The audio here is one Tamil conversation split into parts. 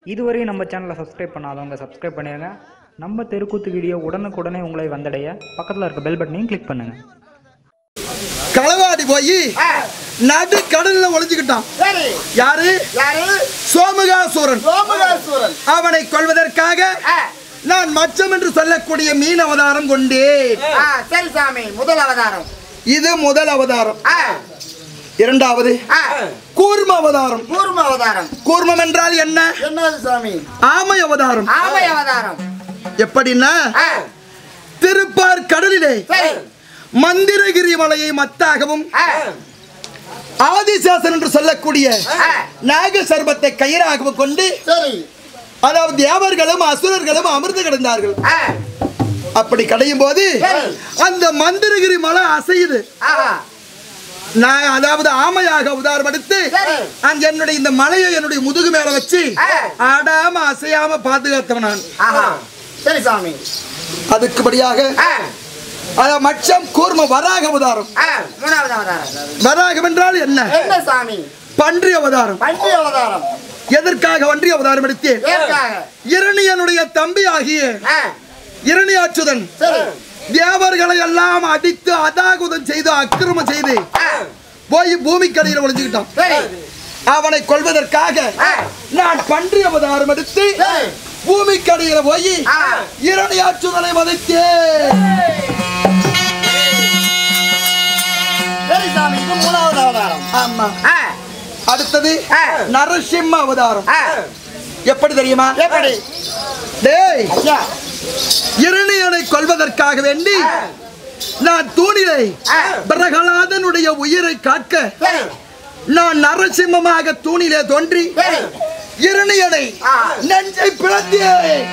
இதுவரை நம்ம சேனலை சப்ஸ்கிரைப் பண்ணாதவங்க சப்ஸ்கிரைப் பண்ணிடுங்க. நம்ம தெருக்கூத்து வீடியோ உடனுக்குடனே உங்களை வந்தடைய பக்கத்தில் இருக்க பெல் பட்டனையும் கிளிக் பண்ணுங்க. களவாடி போய் நடு கடல்ல ஒளிஞ்சுக்கிட்டான். யாரு? சோமகாசுரன். அவனை கொல்வதற்காக நான் மச்சம் என்று சொல்லக்கூடிய மீன் அவதாரம் கொண்டேன். சரி சாமி, முதல் அவதாரம் இது முதல் அவதாரம். இரண்டாவது கூர்ம அவதாரம். கூர்ம அவதாரம். கூர்மம் என்றால் என்ன? என்னது சாமி? ஆமை அவதாரம். ஆமை அவதாரம் எப்படின்னா, திருப்பார் கடலிலே மந்திரகிரி மலையை மத்தாகவும் ஆதிசேஷன் என்று சொல்லக்கூடிய நாக சர்பத்தை கயிறாகவும் கொண்டு, அதாவது தேவர்களும் அசுரர்களும் அமிர்ந்து கிடந்தார்கள். அப்படி கடையும் போது அந்த மந்திரகிரி மலை அசையுது. நான் அதாவது ஆமையாக உதாரணம் எடுத்து என்னுடைய இந்த மலையை என்னுடைய முதுகு மேல வச்சு ஆடாம அசையாம பாதுகாத்தவன் நான். சரி சாமி. அதுக்குபடியாக மச்சம் கூர்ம வராக அவதாரம். மூணாவது அவதாரம். வராகம் என்றால் என்ன? என்ன சாமி? பன்றி அவதாரம். பன்றி அவதாரம். எதற்காக பன்றி அவதாரம் எடுத்தேன்? இரணியனுடைய தம்பி ஆகிய இரணியாச்சுதன் தேவர்களை எல்லாம் அடித்து அதாகுதம் செய்து அக்கிரமம் செய்து போய் பூமிக்கடியில் ஒளிஞ்சுக்கிட்டான். அவனை கொல்வதற்காக நான் பன்றி அவதாரம் எடுத்து பூமிக்கடியில போய் இரணியாச்சுதனை வதைத்தேன். மூணாவது அவதாரம். ஆமா. அடுத்தது நரசிம்ம அவதாரம். எப்படி தெரியுமா? எப்படி? டேய், இரணியனை கொல்வதற்காக வேண்டி நான் தூணிலை பிரகலாதனுடைய உயிரை காக்க நான் நரசிம்மமாக தூணிலே தோன்றி இரணியனை நெஞ்சை பிளந்தேன்.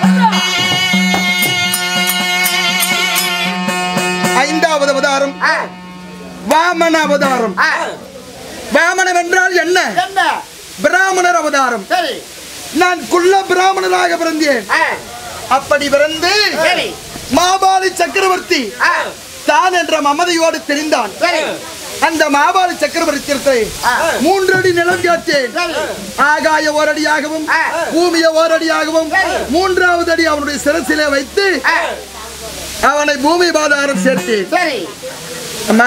ஐந்தாவது அவதாரம் வாமன அவதாரம். வாமனம் என்றால் என்ன? பிராமணர் அவதாரம். நான் குள்ள பிராமணராக பிறந்தேன். அப்படி பிறந்து மாபாலி சக்கரவர்த்தி தான் என்ற மமதையோடு தெரிந்தான். அந்த மாபாலி சக்கரவர்த்தி 3 அடி நிலம் கேட்டேன். ஆகாய ஓரடியாகவும் பூமிய ஓரடியாகவும் 3வது அடி அவனுடைய சிரசிலே வைத்து அவனை பூமி பாதாரம் சேர்த்தேன். அம்மா,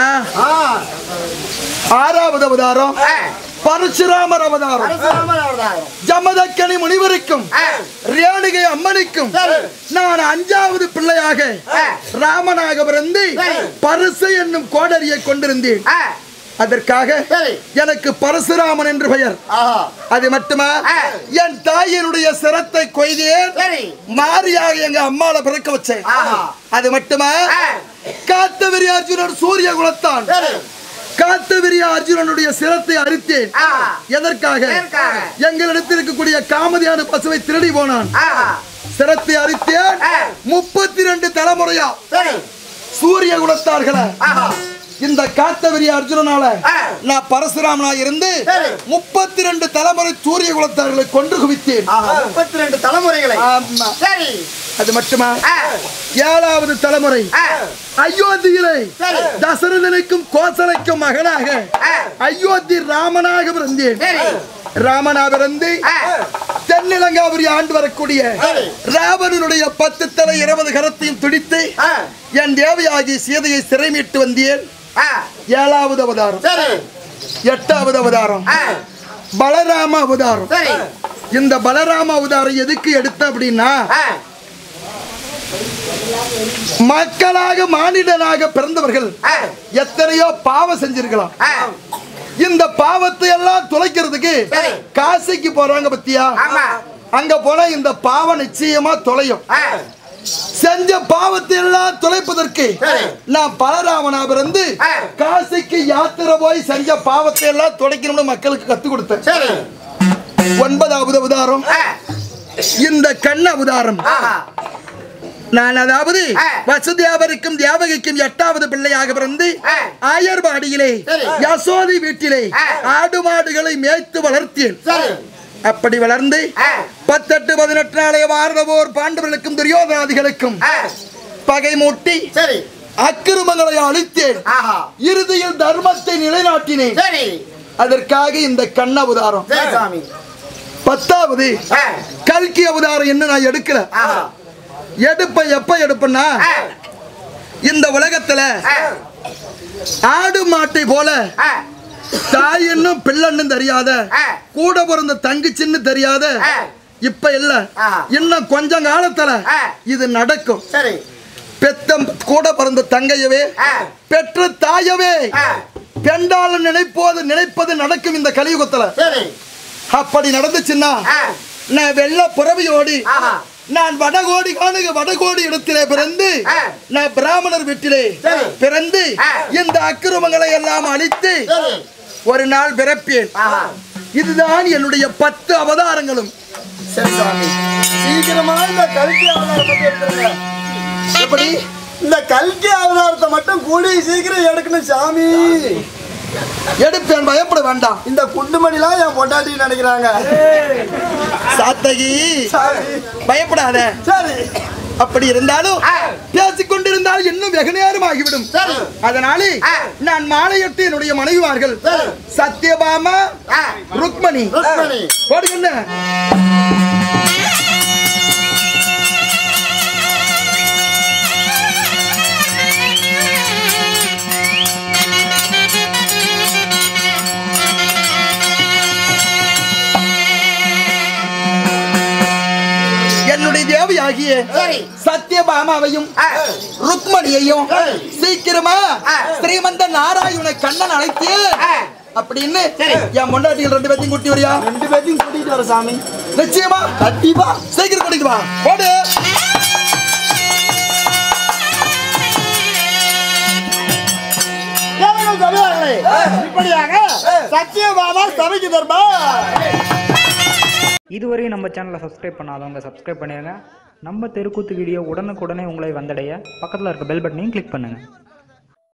6வது அவதாரம் பரசுராமர் அவதாரம். ஜமதக்கனி முனிவருக்கும் ரேணுகை அம்மனுக்கும் நான் 5வது பிள்ளையாக ராமனாக பிறந்து பரசு என்னும் கோடரியை கொண்டிருந்தேன். அதற்காக எனக்கு பரசுராமன் என்று பெயர். அது மட்டுமா, என் தாயினுடைய சிரத்தை கொய்தேன், மாரியாக எங்க அம்மாவை பிறக்க வச்சேன். அது மட்டுமா, காத்தவரி அர்ஜுனன் சூரிய குலத்தான். காத்தவரி அர்ஜுனனுடைய சிரத்தை அறுத்தேன். எதற்காக? எங்களிடத்தில் இருக்கக்கூடிய காமதியான பசுவை திருடி போனான். சிரத்தை அறுத்தேன். 32 தலைமுறையா சூரிய குலத்தார்கள இந்த காத்தவரி அர்ஜுனனால நான் பரசுராமனா இருந்து 32 தலைமுறை சூரிய குலத்தார்களை கொன்று குவித்தேன். 32 தலைமுறைகளை. அது மட்டுமா, 7வது தலைமுறை அயோத்தியிலே தசரதனுக்கும் கோசலைக்கும் மகனாக அயோத்தி ராமனாக பிறந்தேன். ராமனா பிறந்து தென்னிலங்காபுரி ஆண்டு வரக்கூடிய ராவணனுடைய 10 தலை 20 கரத்தையும் துடித்து என் தேவியாகி சீதையை சிறை மீட்டு வந்தேன். 7வது அவதாரம். 8வது அவதாரம் பலராம அவதாரம். இந்த பலராம அவதாரம் எதுக்கு எடுத்த அப்படின்னா, மக்களாக மானிடனாக பிறந்தவர்கள் எத்தனையோ பாவம் செஞ்சிருக்கலாம். இந்த பாவத்தை எல்லாம் தொலைக்கிறதுக்கு காசிக்கு போறாங்க பத்தியா? அங்க போனா இந்த பாவம் நிச்சயமா தொலையும். செஞ்ச பாவத்தை எல்லாம் தொலைப்பதற்கு நான் பலராமனா பிறந்து காசிக்கு யாத்திரை போய் செஞ்ச பாவத்தை எல்லாம் தொலைக்கணும்னு மக்களுக்கு கத்து கொடுத்தேன். 9வது அவதாரம் இந்த கண்ண அவதாரம். நான் அதாவது வசுதேவருக்கும் தேவகிக்கும் 8வது பிள்ளையாக பிறந்து ஆயர்பாடியிலே யசோதி வீட்டிலே ஆடு மாடுகளை மேய்த்து வளர்த்தேன். அப்படி வளர்ந்து 18 18 நாளைய வாரதவோர் பாண்டவர்களுக்கும் துரியோதனாதிகளுக்கும் பகை மூட்டி அக்கிரமங்களை அழித்தேன். இறுதியில் தர்மத்தை நிலைநாட்டினேன். அதற்காக இந்த கண்ண அவதாரம். 10வது கல்கி அவதாரம் என்ன நான் எடுக்கல. எப்ப எடுப்பேன்னா இந்த உலகத்துல ஆடு மாட்டை போல தாய் என்னும் பிள்ளைன்னு தெரியாத, கூட பிறந்த தங்கச்சின்னு தெரியாத, இப்ப இல்ல இன்னும் கொஞ்ச காலத்துல இது நடக்கும். பெத்த கூட பிறந்த தங்கையவே பெற்ற தாயவே பெண்டால நினைப்பது நடக்கும் இந்த கலியுகத்துல. அப்படி நடந்துச்சுன்னா நான் வெள்ள புறவியோடி நான் வடகோடி இடத்திலே பிறந்து நான் பிராமணர் வீட்டிலே பிறந்து இந்த அக்கிரமங்களை எல்லாம் அழித்து ஒரு நாள் பிறப்பேன். இதுதான் என்னுடைய 10 அவதாரங்களும். சீக்கிரமா இந்த கல்கி அவதாரத்தை எப்படி இந்த கல்கி அவதாரத்தை மட்டும் கூடி சீக்கிரம் எடுக்கணும் சாமி. எடுப்பேன், பயப்பட வேண்டாம். இந்த குண்டுமணிலாம் என் பொண்டாட்டி நினைக்கிறாங்க. சாத்தகி பயப்படாத. சரி, அப்படி இருந்தாலும் பேசிக்கொண்டிருந்தால் இன்னும் வெகு நேரம் ஆகிவிடும். அதனாலே நான் மாலையிட்டு என்னுடைய மனைவிமார்கள் சத்யபாமா ருக்மணி போடுங்க. என்னுடைய தேவியாகிய சத்யபாமாவையும் ருக்மணியையும் சீக்கிரமா ஸ்ரீமந்த நாராயண கண்ணன் அழைத்து அப்படின்னு என் முன்னாடிகள் 2 பேத்தையும் கூட்டி வரியா? 2 பேத்தையும் கூட்டிட்டு வர சாமி. நிச்சயமா கண்டிப்பா சீக்கிரம் கூட்டிட்டு வா. போடு. இப்படியாக சத்யபாமா சபைக்கு தர்பார். இதுவரை நம்ம சேனலை சப்ஸ்கிரைப் பண்ணாதவங்க சப்ஸ்கிரைப் பண்ணிடுங்க. நம்ம தெருக்கூத்து வீடியோ உடனுக்குடனே உங்களை வந்தடைய பக்கத்தில் இருக்க பெல் பட்டனையும் கிளிக் பண்ணுங்கள்.